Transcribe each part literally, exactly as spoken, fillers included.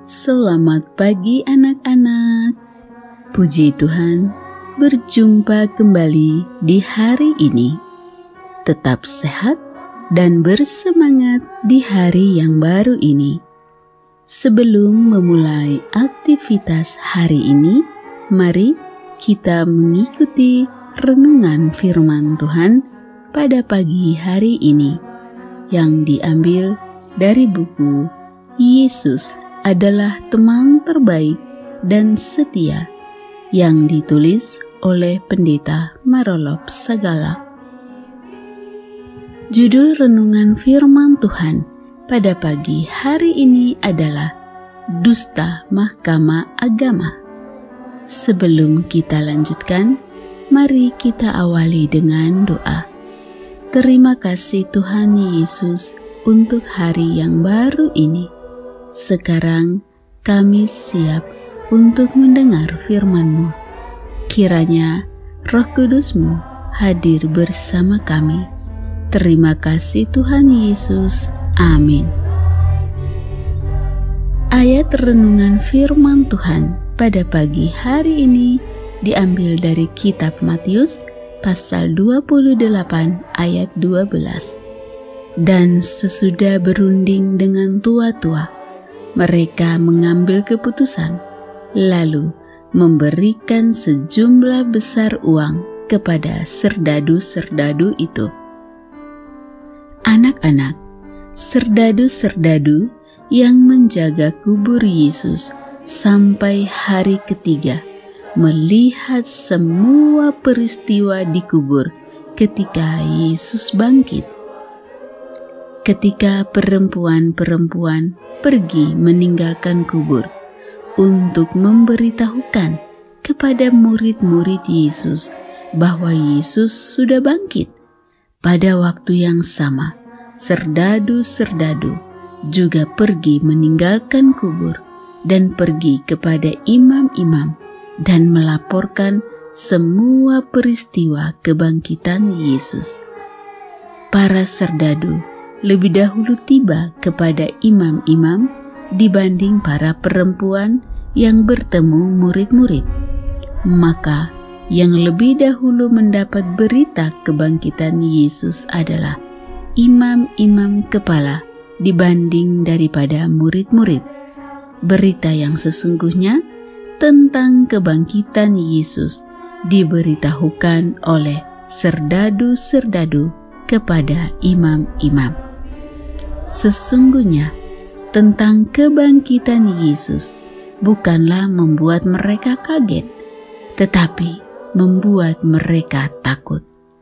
Selamat pagi anak-anak. Puji Tuhan, berjumpa kembali di hari ini. Tetap sehat dan bersemangat di hari yang baru ini. Sebelum memulai aktivitas hari ini, mari kita mengikuti renungan firman Tuhan pada pagi hari ini yang diambil dari buku Yesus adalah teman terbaik dan setia yang ditulis oleh Pendeta Marolop Sagala. Judul renungan firman Tuhan pada pagi hari ini adalah Dusta Mahkamah Agama. Sebelum kita lanjutkan, mari kita awali dengan doa. Terima kasih Tuhan Yesus untuk hari yang baru ini. Sekarang kami siap untuk mendengar firman-Mu. Kiranya Roh Kudus-Mu hadir bersama kami. Terima kasih Tuhan Yesus. Amin. Ayat renungan firman Tuhan pada pagi hari ini diambil dari kitab Matius pasal dua puluh delapan ayat dua belas. Dan sesudah berunding dengan tua-tua, mereka mengambil keputusan, lalu memberikan sejumlah besar uang kepada serdadu-serdadu itu. Anak-anak, serdadu-serdadu yang menjaga kubur Yesus sampai hari ketiga melihat semua peristiwa di kubur ketika Yesus bangkit. Ketika perempuan-perempuan pergi meninggalkan kubur untuk memberitahukan kepada murid-murid Yesus bahwa Yesus sudah bangkit. Pada waktu yang sama, serdadu-serdadu juga pergi meninggalkan kubur dan pergi kepada imam-imam dan melaporkan semua peristiwa kebangkitan Yesus. Para serdadu lebih dahulu tiba kepada imam-imam dibanding para perempuan yang bertemu murid-murid. Maka yang lebih dahulu mendapat berita kebangkitan Yesus adalah imam-imam kepala dibanding daripada murid-murid. Berita yang sesungguhnya tentang kebangkitan Yesus diberitahukan oleh serdadu-serdadu kepada imam-imam. Sesungguhnya tentang kebangkitan Yesus bukanlah membuat mereka kaget, tetapi membuat mereka takut.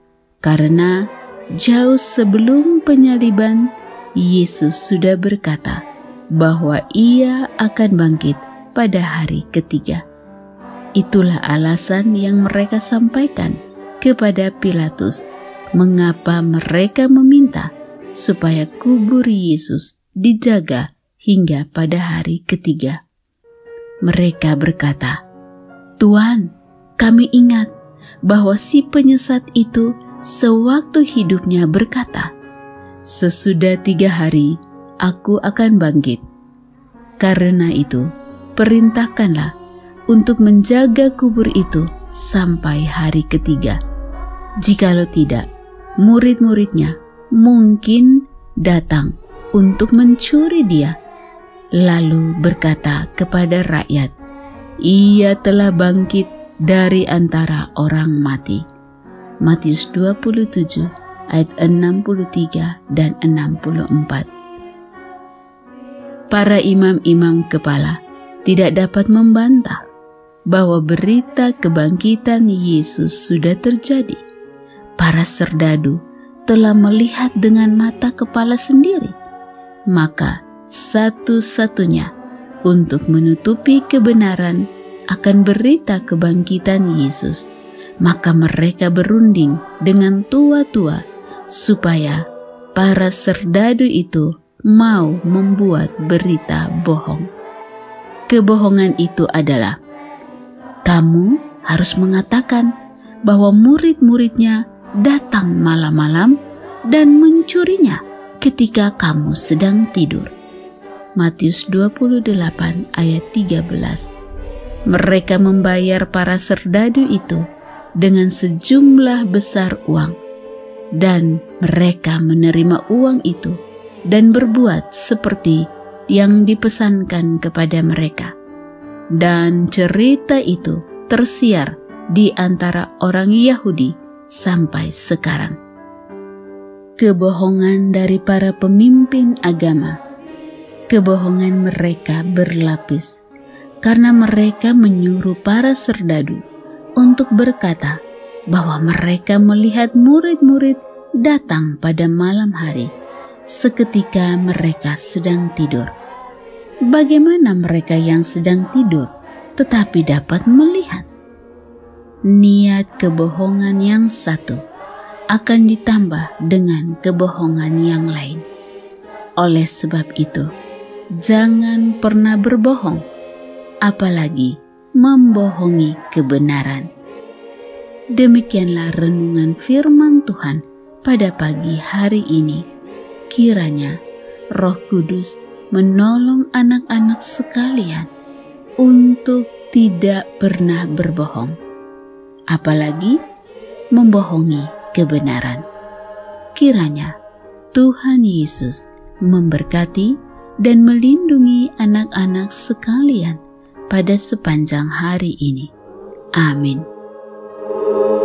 Karena jauh sebelum penyaliban, Yesus sudah berkata bahwa Ia akan bangkit pada hari ketiga. Itulah alasan yang mereka sampaikan kepada Pilatus, mengapa mereka meminta supaya kubur Yesus dijaga hingga pada hari ketiga. Mereka berkata, "Tuan, kami ingat bahwa si penyesat itu sewaktu hidupnya berkata, 'Sesudah tiga hari aku akan bangkit.' Karena itu, perintahkanlah untuk menjaga kubur itu sampai hari ketiga. Jikalau tidak, murid-muridnya mungkin datang untuk mencuri dia, lalu berkata kepada rakyat, 'Ia telah bangkit dari antara orang mati.'" Matius dua puluh tujuh ayat enam puluh tiga dan enam puluh empat. Para imam-imam kepala tidak dapat membantah bahwa berita kebangkitan Yesus sudah terjadi. Para serdadu telah melihat dengan mata kepala sendiri. Maka satu-satunya untuk menutupi kebenaran akan berita kebangkitan Yesus, maka mereka berunding dengan tua-tua supaya para serdadu itu mau membuat berita bohong. Kebohongan itu adalah, kamu harus mengatakan bahwa murid-muridnya datang malam-malam dan mencurinya ketika kamu sedang tidur. Matius dua puluh delapan ayat tiga belas. Mereka membayar para serdadu itu dengan sejumlah besar uang, dan mereka menerima uang itu dan berbuat seperti yang dipesankan kepada mereka. Dan cerita itu tersiar di antara orang Yahudi sampai sekarang. Kebohongan dari para pemimpin agama. Kebohongan mereka berlapis, karena mereka menyuruh para serdadu untuk berkata bahwa mereka melihat murid-murid datang pada malam hari seketika mereka sedang tidur. Bagaimana mereka yang sedang tidur tetapi dapat melihat? Niat kebohongan yang satu akan ditambah dengan kebohongan yang lain. Oleh sebab itu, jangan pernah berbohong, apalagi membohongi kebenaran. Demikianlah renungan firman Tuhan pada pagi hari ini. Kiranya Roh Kudus menolong anak-anak sekalian untuk tidak pernah berbohong, apalagi membohongi kebenaran. Kiranya Tuhan Yesus memberkati dan melindungi anak-anak sekalian pada sepanjang hari ini. Amin.